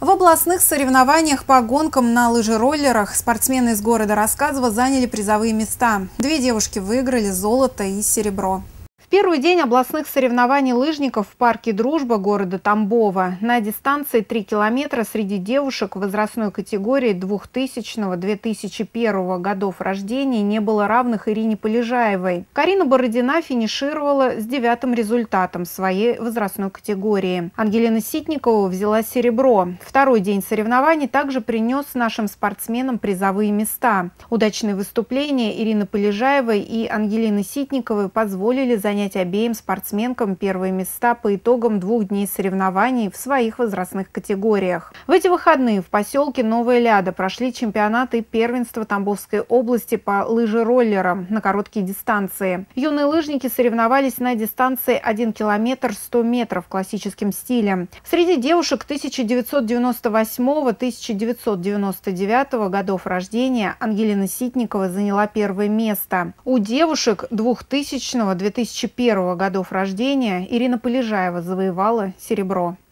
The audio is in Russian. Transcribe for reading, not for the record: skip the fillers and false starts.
В областных соревнованиях по гонкам на лыжероллерах спортсмены из города Рассказово заняли призовые места. Две девушки выиграли золото и серебро. В первый день областных соревнований лыжников в парке «Дружба» города Тамбова на дистанции 3 километра среди девушек возрастной категории 2000-2001 годов рождения не было равных Ирине Полежаевой. Карина Бородина финишировала с 9-м результатом своей возрастной категории. Ангелина Ситникова взяла серебро. Второй день соревнований также принес нашим спортсменам призовые места. Удачные выступления Ирины Полежаевой и Ангелины Ситниковой позволили занять обеим спортсменкам первые места по итогам 2 дней соревнований в своих возрастных категориях. В эти выходные в поселке Новая Ляда прошли чемпионаты и первенства Тамбовской области по лыжероллерам на короткие дистанции. Юные лыжники соревновались на дистанции 1 километр 100 метров классическим стилем. Среди девушек 1998-1999 годов рождения Ангелина Ситникова заняла первое место. У девушек 2000-2001 годов рождения Ирина Полежаева завоевала серебро.